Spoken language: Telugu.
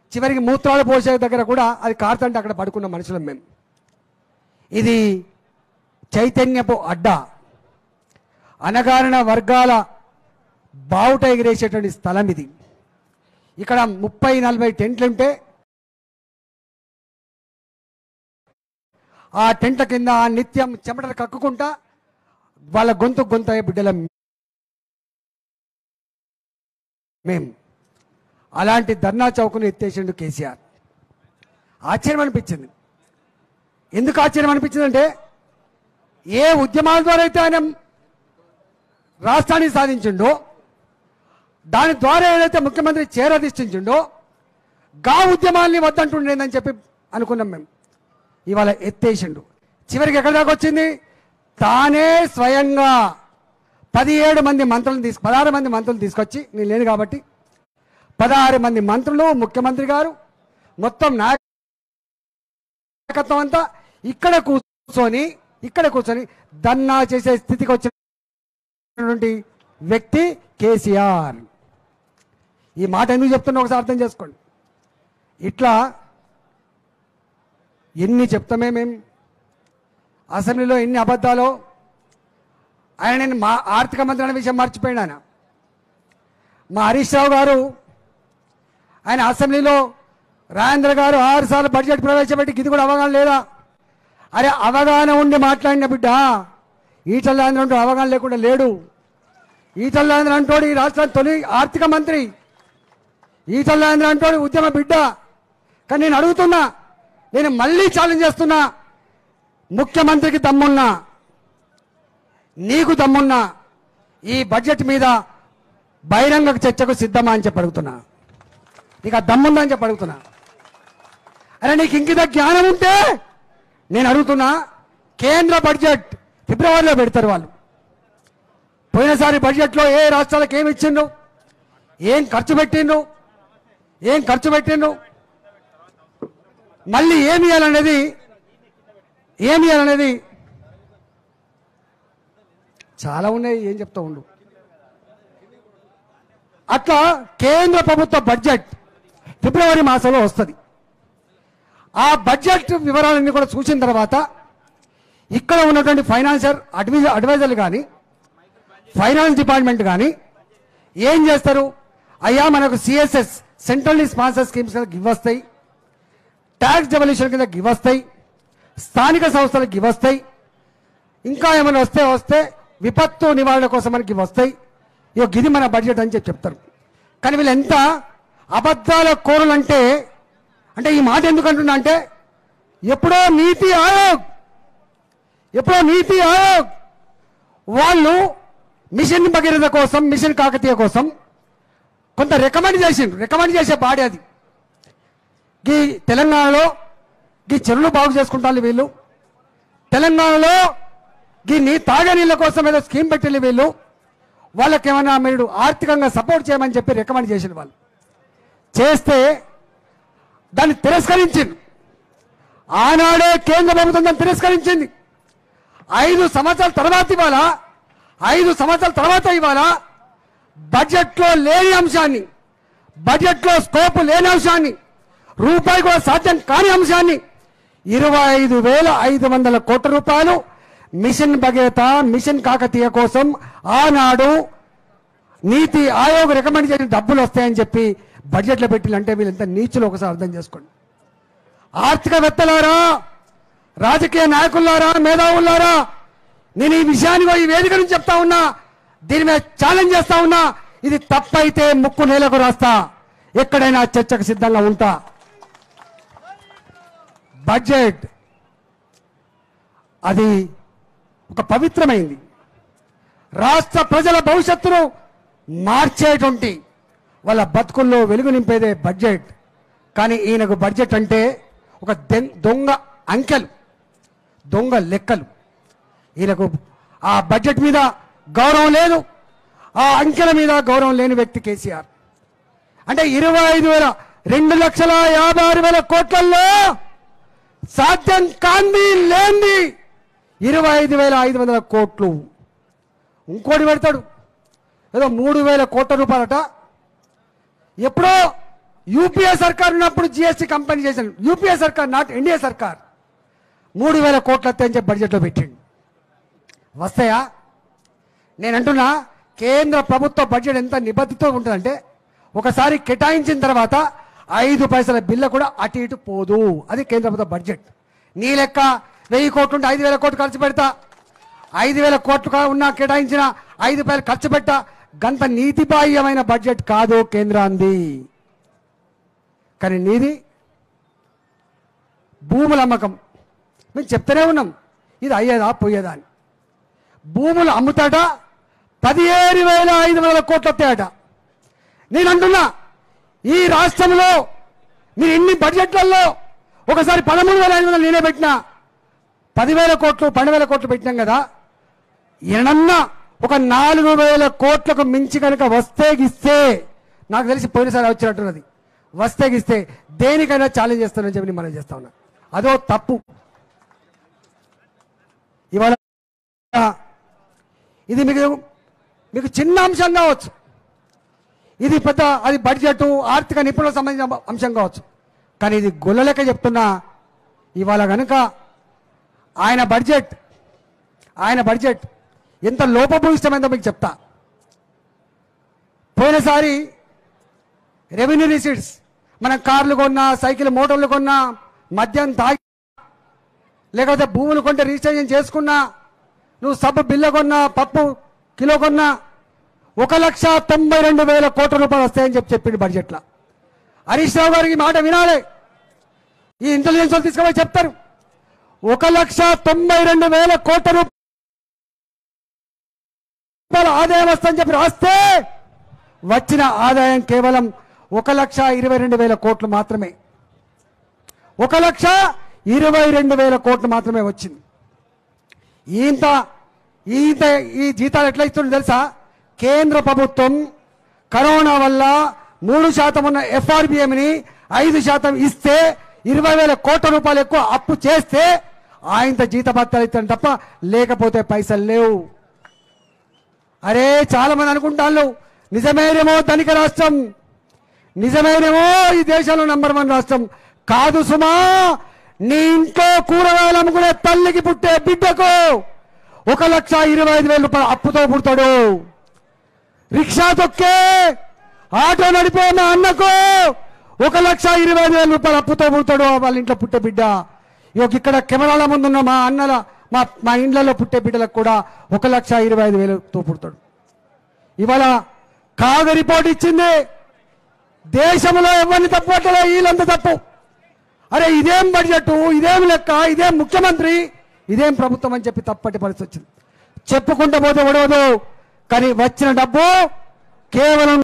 చివరికి మూత్రాలు పోసే దగ్గర కూడా అది కారుతంటే అక్కడ పడుకున్న మనుషులం మేము. ఇది చైతన్యపు అడ్డా, అనగారిన వర్గాల బావుట ఎగిరేసేటువంటి స్థలం ఇది. ఇక్కడ 30-40 టెంట్లుంటే ఆ టెంట్ల కింద నిత్యం చెమటలు కక్కుకుంటా వాళ్ళ గొంతు అయ్యే బిడ్డల మేము. అలాంటి ధర్నా చౌక్ను ఎత్తేసిండు కేసీఆర్. ఆశ్చర్యం అనిపించింది. ఎందుకు ఆశ్చర్యం అనిపించిందంటే, ఏ ఉద్యమాల ద్వారా అయితే ఆయన రాష్ట్రాన్ని సాధించిండో, దాని ద్వారా ఏదైతే ముఖ్యమంత్రి చేరదీష్టించిండో, గా ఉద్యమాల్ని వద్దంటుండేదని చెప్పి అనుకున్నాం మేము. ఇవాళ ఎత్తేసిండు. చివరికి ఎక్కడి దాకా వచ్చింది? తానే స్వయంగా 16 మంది మంత్రులు తీసుకొచ్చి, నేను లేను కాబట్టి 16 మంది మంత్రులు, ముఖ్యమంత్రి గారు, మొత్తం నాయకత్వం అంతా ఇక్కడ కూర్చొని ధర్నా చేసే స్థితికి వచ్చినటువంటి వ్యక్తి కేసీఆర్. ఈ మాట ఎందుకు చెప్తున్నా ఒకసారి అర్థం చేసుకోండి. ఇట్లా ఎన్ని చెప్తామే మేము అసెంబ్లీలో, ఎన్ని అబద్ధాలు. నేను మా ఆర్థిక మంత్రి అనే విషయం మర్చిపోయాడు ఆయన. మా హరీష్ రావు గారు ఆయన అసెంబ్లీలో రాజేంద్ర గారు 6 సార్లు బడ్జెట్ ప్రవేశపెట్టి ఇది కూడా అవగాహన లేదా? అరే అవగాహన ఉండి మాట్లాడిన బిడ్డ. ఈటల రాజేంద్ర అంటూ అవగాహన లేకుండా లేడు. ఈటల రాజేంద్ర అంటోడు ఈ రాష్ట్రానికి తొలి ఆర్థిక మంత్రి. ఈటల రాజేంద్ర అంటోడు ఉద్యమ బిడ్డ. కానీ నేను అడుగుతున్నా, నేను మళ్ళీ ఛాలెంజ్ చేస్తున్నా, ముఖ్యమంత్రికి దమ్మున్నా, నీకు దమ్మున్నా, ఈ బడ్జెట్ మీద బహిరంగ చర్చకు సిద్ధమా అని చెప్పి అడుగుతున్నా. నీకు ఆ దమ్ముందా అని చెప్పి అడుగుతున్నా. అరే నీకు ఇంకిత జ్ఞానం ఉంటే నేను అడుగుతున్నా, కేంద్ర బడ్జెట్ ఫిబ్రవరిలో పెడతారు వాళ్ళు. పోయినసారి బడ్జెట్లో ఏ రాష్ట్రాలకు ఏమి ఇచ్చిండ్రు, ఏం ఖర్చు పెట్టిండ్రు, మళ్ళీ ఏమి ఇవ్వాలనేది చాలా ఉన్నాయి. ఏం చెప్తా ఉండు. అట్లా కేంద్ర ప్రభుత్వ బడ్జెట్ ఫిబ్రవరి మాసంలో వస్తుంది. ఆ బడ్జెట్ వివరాలన్నీ కూడా చూసిన తర్వాత ఇక్కడ ఉన్నటువంటి ఫైనాన్షియల్ అడ్వైజర్లు కానీ, ఫైనాన్స్ డిపార్ట్మెంట్ కానీ ఏం చేస్తారు? అయ్యా మనకు సిఎస్ఎస్ సెంట్రల్లీ స్పాన్సర్ స్కీమ్స్ కింద గివ్ వస్తాయి, ట్యాక్స్ డెవల్యూషన్ కింద గివ్ వస్తాయి, స్థానిక సంస్థలకు గివ్ వస్తాయి, ఇంకా ఏమైనా వస్తే విపత్తు నివారణ కోసం మనకి వస్తాయి. ఇది మన బడ్జెట్ అని చెప్తారు. కానీ వీళ్ళు ఎంత అబద్ధాల కోరులు అంటే ఈ మాట ఎందుకు అంటున్నా అంటే, ఎప్పుడో నీతి ఆయోగ్ వాళ్ళు మిషన్ భగీరథ కోసం, మిషన్ కాకతీయ కోసం కొంత రికమెండ్ చేసే బాడీ అది. ఈ తెలంగాణలో ఈ చెరువులు బాగు చేసుకుంటారు వీళ్ళు, తెలంగాణలో ఈ తాగే నీళ్ళ కోసం ఏదో స్కీమ్ పెట్టింది వీళ్ళు, వాళ్ళకేమైనా మీరు ఆర్థికంగా సపోర్ట్ చేయమని చెప్పి రికమెండ్ చేసిన వాళ్ళు చేస్తే దాన్ని తిరస్కరించింది. ఆనాడే కేంద్ర ప్రభుత్వం దాన్ని తిరస్కరించింది. 5 సంవత్సరాల తర్వాత ఇవాళ బడ్జెట్లో లేని అంశాన్ని, బడ్జెట్లో స్కోప్ లేని అంశాన్ని, రూపాయి కూడా సాధ్యం కాని అంశాన్ని 25,500 కోట్ల రూపాయలు మిషన్ భగీరథ, మిషన్ కాకతీయ కోసం ఆనాడు నీతి ఆయోగ్ రికమెండ్ చేసిన డబ్బులు వస్తాయని చెప్పి బడ్జెట్లో పెట్టిందంటే వీళ్ళంతా నీచులు ఒకసారి అర్థం చేసుకోండి. ఆర్థికవేత్తలారా, రాజకీయ నాయకులారా, మేధావులారా, నేను ఈ విషయాన్ని ఈ వేదిక నుంచి చెప్తా ఉన్నా, దీని మీద ఛాలెంజ్ చేస్తా ఉన్నా. ఇది తప్పైతే ముక్కు నేలకు రాస్తా, ఎక్కడైనా చర్చకు సిద్ధంగా ఉంటా. బడ్జెట్ అది ఒక పవిత్రమైంది, రాష్ట్ర ప్రజల భవిష్యత్తును మార్చేటువంటి, వాళ్ళ బతుకుల్లో వెలుగు నింపేదే బడ్జెట్. కానీ ఈయనకు బడ్జెట్ అంటే ఒక దొంగ అంకెలు, దొంగ లెక్కలు. ఈయనకు ఆ బడ్జెట్ మీద గౌరవం లేదు, ఆ అంకెల మీద గౌరవం లేని వ్యక్తి కేసీఆర్. అంటే 2,56,000 కోట్లలో సాధ్యం కాంది లేంది 25,500 కోట్లు. ఇంకోటి పెడతాడు, ఏదో 3,000 కోట్ల రూపాయలట. ఎప్పుడో యూపీఏ సర్కార్ ఉన్నప్పుడు జిఎస్టీ కంపెనీ చేశాను. యూపీఏ సర్కార్, నాట్ ఎన్డీఏ సర్కార్. 3,000 కోట్లు వస్తాయని చెప్పి బడ్జెట్లో పెట్టిండు. వస్తాయా? నేను అంటున్నా, కేంద్ర ప్రభుత్వ బడ్జెట్ ఎంత నిబద్ధతో ఉంటుందంటే ఒకసారి కేటాయించిన తర్వాత 5 పైసల బిల్ల కూడా అటు ఇటు పోదు. అది కేంద్ర ప్రభుత్వ బడ్జెట్. నీ లెక్క 1000 కోట్లు ఉంటే 5,000 కోట్లు ఖర్చు పెడతా, 5,000 కోట్లు ఉన్నా కేటాయించిన 5 పైసలు ఖర్చు పెట్టా. గంత నీతిబాహ్యమైన బడ్జెట్ కాదు కేంద్రాంది. కానీ నీది భూముల అమ్మకం. మేము చెప్తూనే ఉన్నాం, ఇది అయ్యేదా పోయేదా అని. భూములు అమ్ముతాట 17,500 కోట్లు వస్తాయట. నేను అంటున్నా, ఈ రాష్ట్రంలో మీరు ఎన్ని బడ్జెట్లలో ఒకసారి 13,500 నేనే పెట్టినా, 10,000 కోట్లు 12,000 కోట్లు పెట్టినాం కదా. ఏమన్నా ఒక 4,000 కోట్లకు మించి కనుక వస్తే గిస్తే, నాకు తెలిసి పోయినసారి వచ్చినట్టున్నది, వస్తే గిస్తే దేనికైనా ఛాలెంజ్ చేస్తానని చెప్పి మనం చేస్తా ఉన్నా. అదో తప్పు. ఇవాళ ఇది మీకు చిన్న అంశం కావచ్చు, ఇది పెద్ద, అది బడ్జెట్ ఆర్థిక నిపుణులకు సంబంధించిన అంశం కావచ్చు. కానీ ఇది గొల్లలెక్క చెప్తున్నా. ఇవాళ కనుక ఆయన బడ్జెట్ ఎంత లోపభూయిష్టమైందో మీకు చెప్తా. పోయినసారి రెవెన్యూ రిసీట్స్, మనం కార్లు కొన్నా, సైకిల్ మోటార్లు కొన్నా, మద్యం తాగి, లేకపోతే భూములు కొంటే రిజిస్ట్రేషన్ చేసుకున్నా, నువ్వు సబ్బు బిల్ల కొన్నా, పప్పు కిలో కొన్నా 1,92,000 కోట్ల రూపాయలు వస్తాయని చెప్పిండు బడ్జెట్లో. హరీష్ రావు గారికి మాట వినాలి. ఈ ఇంటెలిజెన్స్ వాళ్ళు తీసుకుపోయి చెప్తారు 1,92,000 కోట్ల రూపాయల ఆదాయం వస్తుందని చెప్పి రాస్తే వచ్చిన ఆదాయం కేవలం 1,22,000 కోట్లు మాత్రమే. 1,22,000 కోట్లు మాత్రమే వచ్చింది. ఈ జీతాలు ఎట్లా ఇస్తుందో తెలుసా? కేంద్ర ప్రభుత్వం కరోనా వల్ల 3% ఉన్న ఎఫ్ఆర్బిఎంని 5% ఇస్తే 20,000 కోట్ల రూపాయలు ఎక్కువ అప్పు చేస్తే ఆయన జీతభత్యాలు ఇస్తాను తప్ప, లేకపోతే పైసలు లేవు. అరే చాలా మంది అనుకుంటాను నిజమేనేమో ధనిక రాష్ట్రం, నిజమేనేమో ఈ దేశంలో నంబర్ 1 రాష్ట్రం. కాదు సుమా, నీ ఇంట్లో కూరగాయలు అమ్ముకునే తల్లికి పుట్టే బిడ్డకు 1,25,000 రూపాయలు అప్పుతో పుడతాడు. రిక్షా తొక్కే ఆటో నడిపే మా అన్నకు 1,25,000 రూపాయలు అప్పుతో పుడతాడు వాళ్ళ ఇంట్లో పుట్టే బిడ్డ. ఇక్కడ కెమెరాల ముందున్న మా అన్నల మా ఇండ్లలో పుట్టే బిడ్డలకు కూడా 1,25,000తో పుడతాడు. ఇవాళ కాగా రిపోర్ట్ ఇచ్చింది, దేశంలో ఎవరిని తప్పు పట్టలే, వీళ్ళంత తప్పు. అరే ఇదేం బడ్జెట్, ఇదేం లెక్క, ఇదేం ముఖ్యమంత్రి, ఇదేం ప్రభుత్వం అని చెప్పి తప్పటి పరిస్థితి వచ్చింది. చెప్పుకుంటూ పోతే ఒడవదు. కానీ వచ్చిన డబ్బు కేవలం